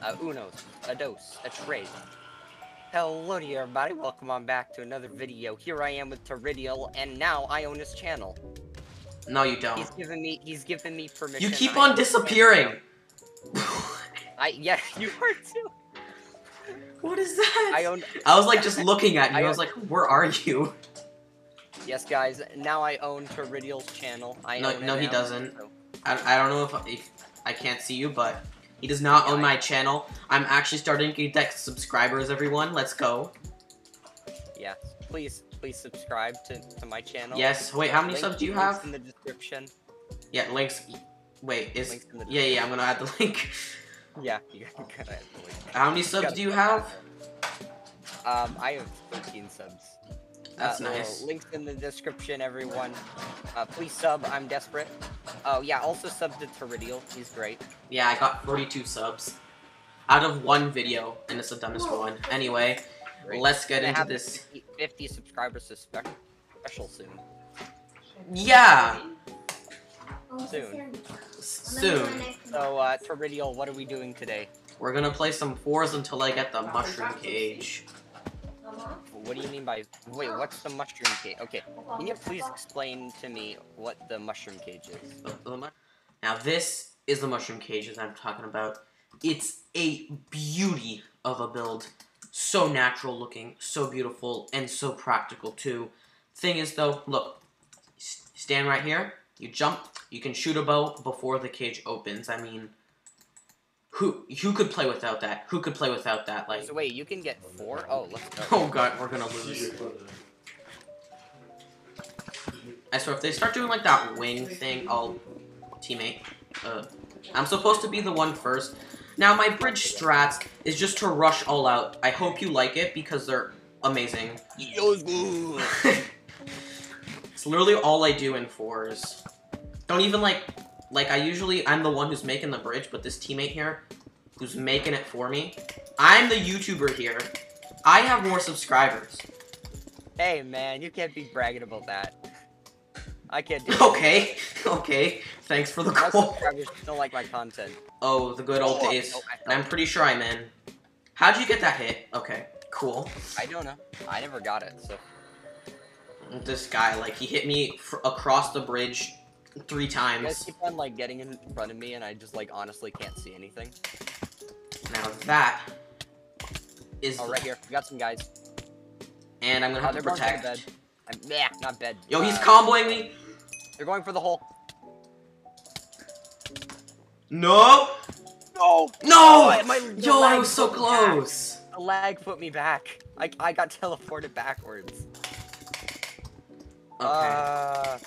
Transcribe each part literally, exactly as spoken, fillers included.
uh, unos, a dos, a tres. Hello to you, everybody. Welcome on back to another video. Here I am with Teridial, and now I own his channel. No, you don't. He's given me. He's given me permission. You keep I on disappearing. I yeah, you are too. What is that? I own. I was like just looking at you. I, I was like, where are you? Yes, guys. Now I own Teridial's channel. I No, own no, it he now, doesn't. so- I, I don't know if, if I can't see you, but he does not Yeah, own I- my channel. I'm actually starting to get subscribers, everyone. Let's go. Yeah. Please, please subscribe to, to my channel. Yes. Wait, how many Link- subs do you links have? in the description. Yeah, links. Wait, is Links in the yeah, yeah. I'm gonna add the link. Yeah, you gotta add the link. How many subs do you have? Um, I have thirteen subs. That's uh, nice. so links in the description, everyone. Uh, please sub. I'm desperate. Oh yeah, also sub to Teridial. He's great. Yeah, I got forty-two subs out of one video, and it's the dumbest one. Anyway, Great. let's get Gonna into have this. fifty, fifty subscribers to spec special soon. Yeah, Soon. soon. So, uh, Teridial, what are we doing today? We're gonna play some fours until I get the mushroom cage. What do you mean by... Wait, what's the mushroom cage? Okay, can you please explain to me what the mushroom cage is? The- the mu- Now this is the mushroom cage that I'm talking about. It's a beauty of a build. So natural looking, so beautiful, and so practical too. Thing is though, look, s- stand right here, you jump, you can shoot a bow before the cage opens. I mean, who who could play without that? Who could play without that? Like, So wait, you can get four? Oh, let's go. oh god, we're gonna lose. I swear, if they start doing like that wing thing, I'll teammate. Uh, I'm supposed to be the one first. Now, my bridge strats is just to rush all out. I hope you like it because they're amazing. It's literally all I do in fours. Don't even like, like I usually, I'm the one who's making the bridge, but this teammate here, who's making it for me, I'm the YouTuber here. I have more subscribers. Hey, man, you can't be bragging about that. I can't do it. Okay, okay. Thanks for the My call. subscribers don't like my content. Oh, the good old Oh, days. oh, I And I'm pretty sure I'm in. How'd you get that hit? Okay, cool. I don't know. I never got it, so... This guy, like, he hit me fr across the bridge three You guys times. keep on, like, getting in front of me, and I just, like, honestly can't see anything. Now that is... Oh, right here. We got some guys. And I'm gonna Oh, have to they're going for the protect. bed. I'm, yeah, not bed. Yo, he's Uh, comboing me. They're going for the hole. No! No! No! Oh, my- the Yo, I lag was so put me back. close. The lag put me back. I, I got teleported backwards. Okay. Uh...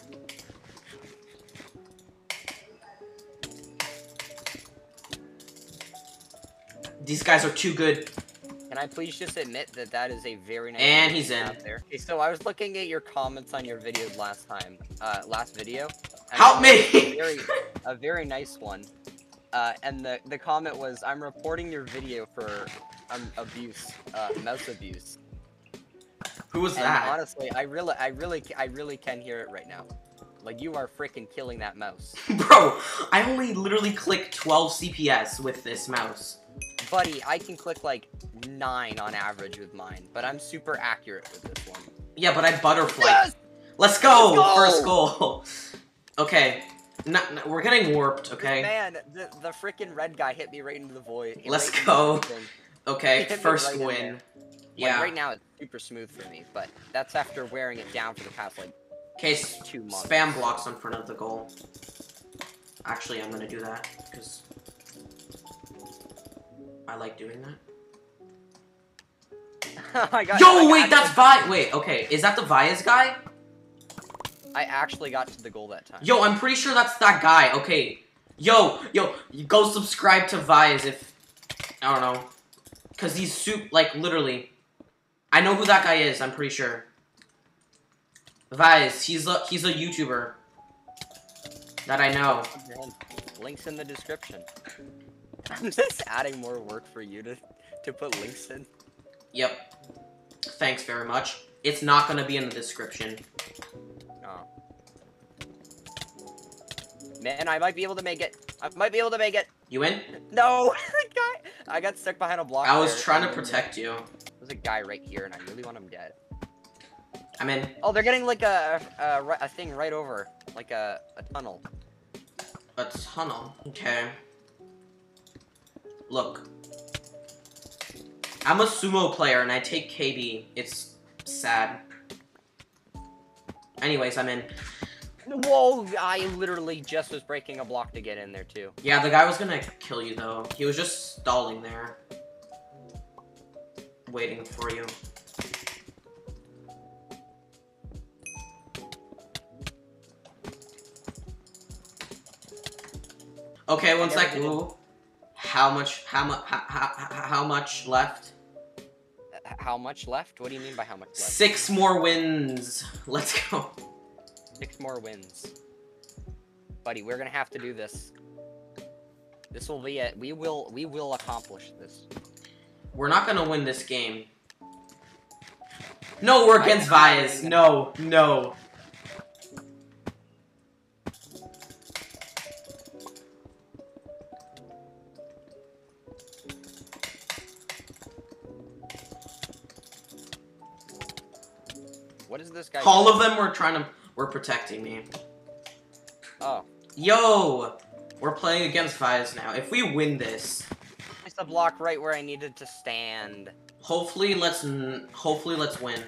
These guys are too good. Can I please just admit that that is a very nice... And he's in. out there. Okay, so I was looking at your comments on your video last time. Uh, last video. and Help me! A very, a very nice one. Uh, and the, the comment was, I'm reporting your video for um, abuse, uh, mouse abuse. Who was And that? honestly, I really, I really, I really can hear it right now. Like, you are freaking killing that mouse. Bro, I only literally clicked twelve C P S with this mouse. Buddy, I can click like nine on average with mine, but I'm super accurate with this one. Yeah, but I butterfly. Yes! Let's go! Let's go! First goal. Okay. No, no, we're getting warped, okay? Man, the, the freaking red guy hit me right into the void. Let's right into go. the thing. Okay, Hit me first right in win. there. Like, Yeah. right now it's super smooth for me, but that's after wearing it down for the past like Okay, two months. spam blocks in front of the goal. Actually, I'm gonna do that, because I like doing that. I got, Yo, I wait, actually- that's Vi- wait, okay, is that the Vias guy? I actually got to the goal that time. Yo, I'm pretty sure that's that guy, okay. Yo, yo, you go subscribe to Vias if, I don't know. Because he's soup, like, literally. I know who that guy is, I'm pretty sure. Vias, he's a, he's a YouTuber. That I know. Links in the description. I'm just adding more work for you to, to put links in. Yep. Thanks very much. It's not gonna be in the description. Oh. Man, I might be able to make it. I might be able to make it. You in? No, the guy, I got stuck behind a block. I was there, trying to and then protect you. There's a guy right here, and I really want him dead. I'm in. Oh, they're getting like a a, a thing right over, like a a tunnel. A tunnel. Okay. Look. I'm a sumo player, and I take K B. It's sad. Anyways, I'm in. Whoa! I literally just was breaking a block to get in there too. Yeah, the guy was gonna kill you though. He was just stalling there. Waiting for you. Okay, one sec. Ooh. How much, how much, how, how, how much left? How much left? What do you mean by how much left? Six more wins. Let's go. Six more wins. Buddy, we're gonna have to do this. This will be it. We will, we will accomplish this. We're not gonna win this game. No, we're against Vyas. No, no. What is this guy All doing? of them were trying to, were protecting me. Oh. Yo! We're playing against Vyas now. If we win this, It's the block right where I needed to stand. hopefully let's, n hopefully let's win.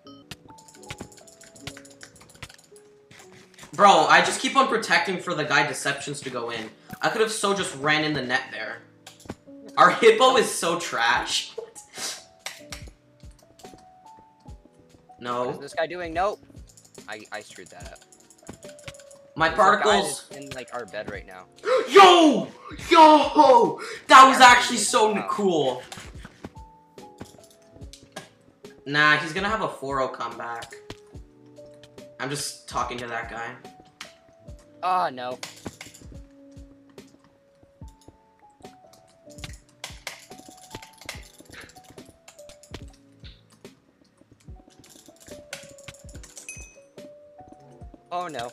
Bro, I just keep on protecting for the guy Deceptions to go in. I could have so just ran in the net there. Our hippo is so trash. No. What is this guy doing? Nope. I, I screwed that up. My There's a guy particles. that's in like our bed right now. Yo! Yo! That was Yeah, actually he's so out. cool. Nah, he's gonna have a four oh comeback. I'm just talking to that guy. Oh no. Oh no.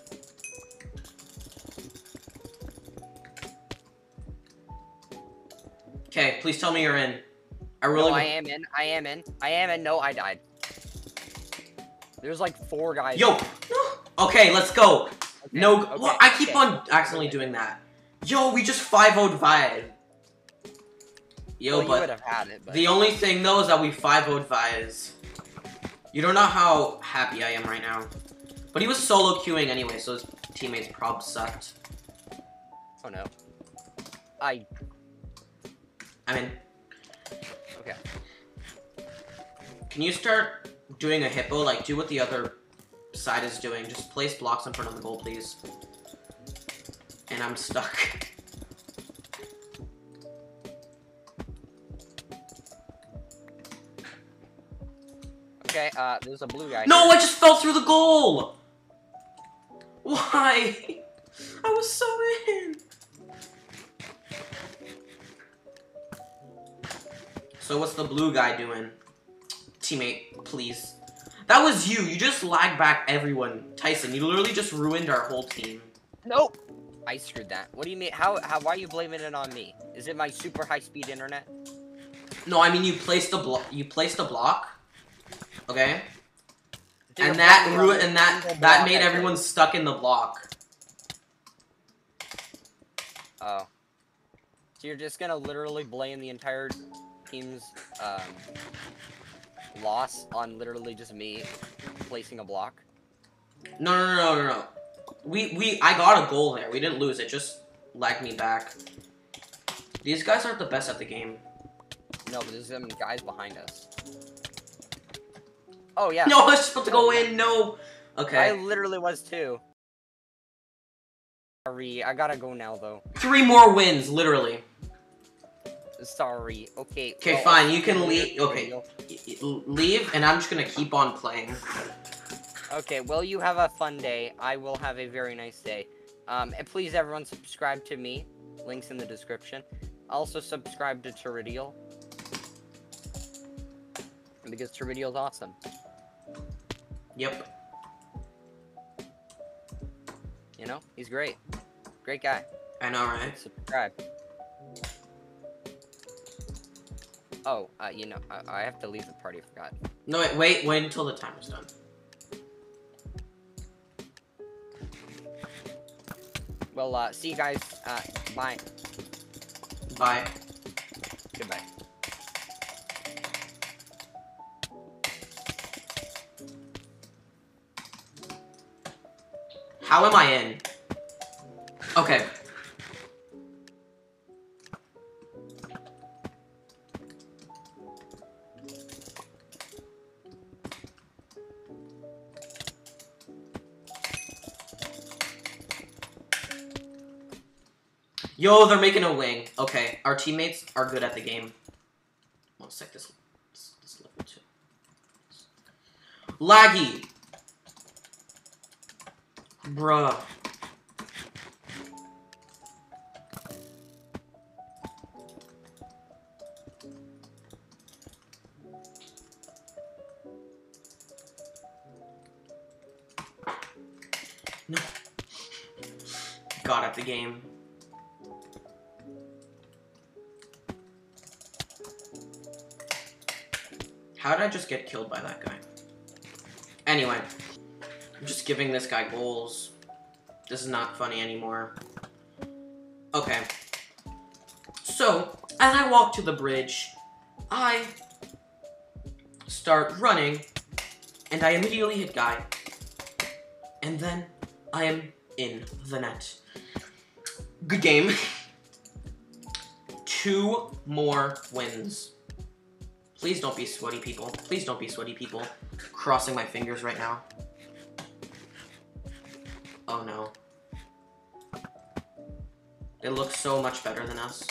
Okay, please tell me you're in. I really. No, I am in. I am in. I am in. No, I died. There's like four guys. Yo! Okay, let's go. Okay, No. okay, Well, I keep okay. on accidentally doing that. Yo, we just five oh'd Vyas. Yo, Well, you would but have had it, but the only thing though is that we five oh'd Vyas. You don't know how happy I am right now. But he was solo queuing anyway, so his teammates prob sucked. oh no. I I mean, okay. can you start doing a hippo? Like, do what the other side is doing. Just place blocks in front of the goal, please. And I'm stuck. Okay, uh, there's a blue guy. No, here. I just fell through the goal! Why? I was so in! So what's the blue guy doing? Teammate, please. That was you. You just lagged back everyone. Tyson, you literally just ruined our whole team. Nope. I screwed that. What do you mean? How? How? Why are you blaming it on me? Is it my super high speed internet? No, I mean you placed a block. You placed a block. Okay. You're And that blaming ruined. on And that single that block made I everyone placed. stuck in the block. Oh. So you're just gonna literally blame the entire team's um, loss on literally just me placing a block? No, no, no, no, no. We we I got a goal there. We didn't lose. It just lagged me back. These guys aren't the best at the game. No, but there's some guys behind us. Oh yeah. No, I was just about to go in. No. I Okay. literally was too. Sorry, I gotta go now though. Three more wins, literally. Sorry. Okay. Okay, well, fine. I'll You see can later, leave. Okay. video. Y- y- Leave, and I'm just gonna keep on playing. Okay, well, you have a fun day. I will have a very nice day. Um, and please, everyone, subscribe to me. Links in the description. Also, subscribe to Teridial. Because Teridial's awesome. Yep. You know? He's great. Great guy. I know, right? Subscribe. Oh, uh, you know, I, I have to leave the party. I forgot. No, wait, wait, wait until the timer's done. Well, uh, see you guys. Uh, bye. Bye. Goodbye. How am I in? Okay. Yo, they're making a wing. Okay, our teammates are good at the game. One sec, this, this, this level two. Laggy! Bruh. No. God at the game. How did I just get killed by that guy? Anyway, I'm just giving this guy goals. This is not funny anymore. Okay. So, as I walk to the bridge, I start running, and I immediately hit guy. And then I am in the net. Good game. Two more wins. Please don't be sweaty people. Please don't be sweaty people. Crossing my fingers right now. Oh no. They look so much better than us.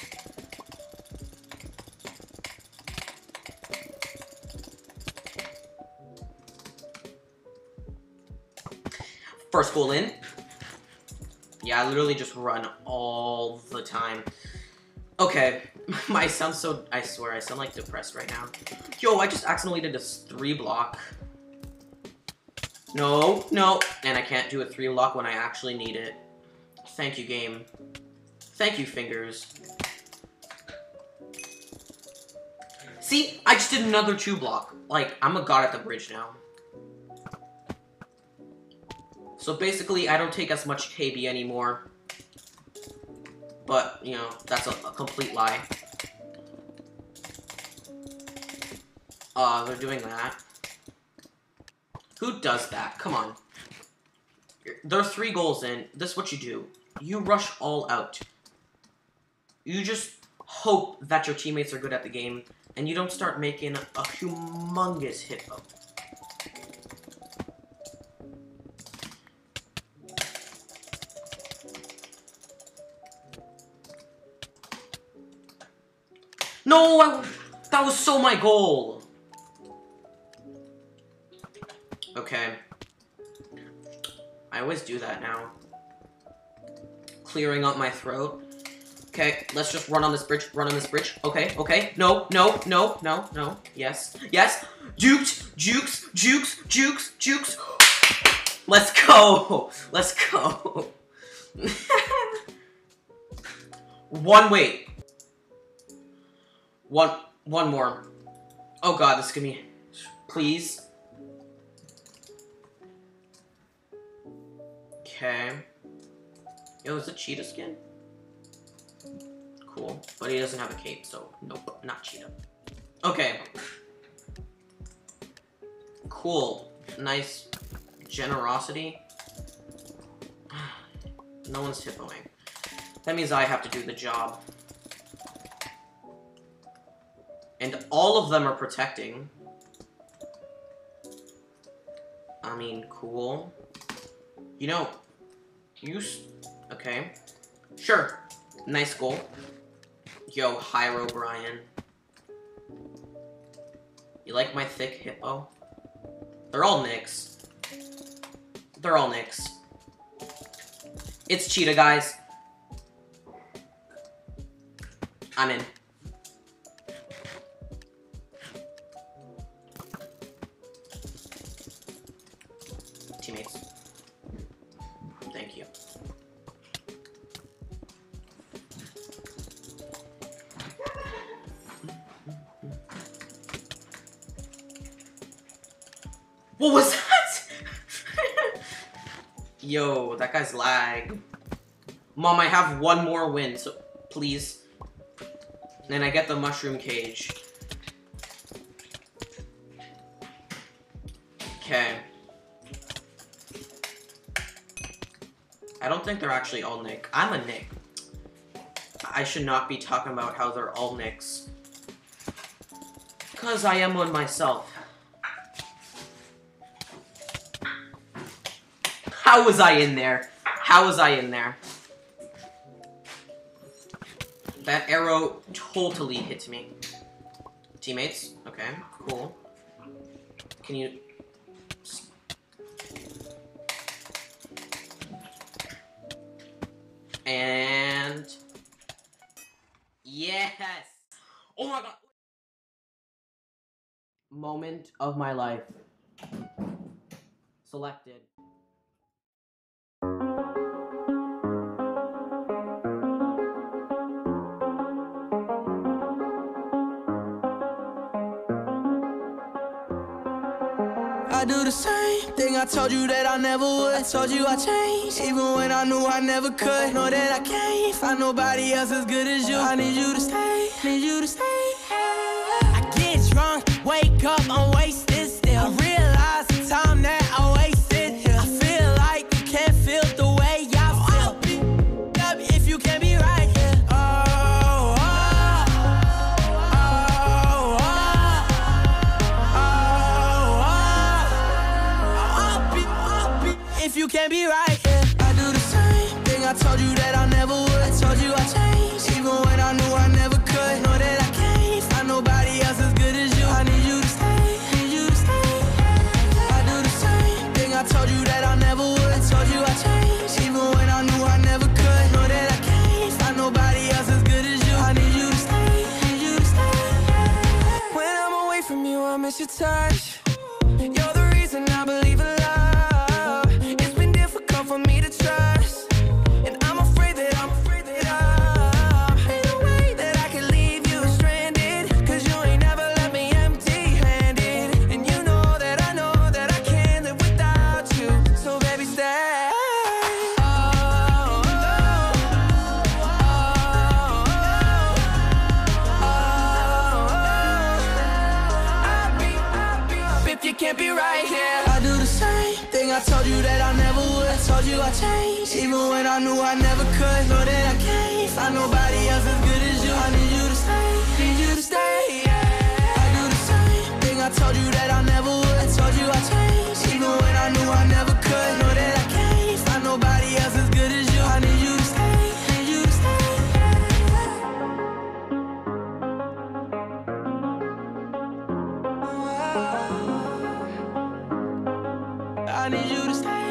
First goal in. Yeah, I literally just run all the time. Okay, I sound so, I swear, I sound like depressed right now. Yo, I just accidentally did a three block. No, no, and I can't do a three block when I actually need it. Thank you, game. Thank you, fingers. See, I just did another two block. Like, I'm a god at the bridge now. So basically, I don't take as much K B anymore. But, you know, that's a, a complete lie. Uh, they're doing that. Who does that? Come on. There are three goals in. This is what you do. You rush all out. You just hope that your teammates are good at the game, and you don't start making a, a humongous hippo. No, I, that was so my goal. Okay. I always do that now. Clearing up my throat. Okay, let's just run on this bridge, run on this bridge. Okay, okay, no, no, no, no, no, yes, yes. Jukes, jukes, jukes, jukes, jukes. Let's go, let's go. One, wait. One, one more. Oh god, this is gonna be, please. Okay. Yo, is it cheetah skin? Cool, but he doesn't have a cape, so nope, not cheetah. Okay. Cool, nice generosity. No one's hippoing. That means I have to do the job. And all of them are protecting. I mean, cool. You know, you... Okay. Sure. Nice goal. Yo, Hyro Brian. You like my thick hippo? They're all nicks. They're all nicks. It's cheetah, guys. I'm in. Teammates. Thank you. What was that? Yo, that guy's lag. Mom, I have one more win, so please. Then I get the mushroom cage. Okay. I don't think they're actually all Nick. I'm a Nick. I should not be talking about how they're all Nicks. Because I am one myself. How was I in there? How was I in there? That arrow totally hit me. Teammates? Okay, cool. Can you... And... Yes! Oh my god! Moment of my life. Selected. I do the same thing I told you that I never would. I told you I changed, even when I knew I never could. Know that I can't find nobody else as good as you. I need you to stay, need you to stay. I get drunk, wake up, I'm wasted still. I realize the time that I wasted here. I feel like you can't feel the way I feel. Up if you can be right here. Oh, oh, oh, oh, oh, oh. If you can't be right, yeah. I do the same thing I told you that I never would. I told you I changed, even when I knew I never could. Know that I can't find nobody else as good as you. I need you to stay, need you to stay. I do the same thing I told you that I never would. I told you I changed, even when I knew I never could. Know that I can't find nobody else as good as you. I need you to stay, need you to stay. When I'm away from you, I miss your touch. You're the reason I believe in love. For me to trust, and I'm afraid that I'm afraid that I ain't no way that I can leave you stranded, cause you ain't never left me empty-handed, and you know that I know that I can't live without you, so baby stay. Oh, oh, oh, oh, oh, I'll be, I'll be, if you can't be right here. I do the same thing I told you that I never would. I told you I changed, even when I knew I never could. Know that I can't find nobody else as good as you. I need you to stay, need you to stay, yeah. I do the same thing I told you that I never would. I told you I changed, even when I knew I never could. Know that I can't find nobody else as good as you. I need you to stay, need you to stay, yeah. I need you to stay.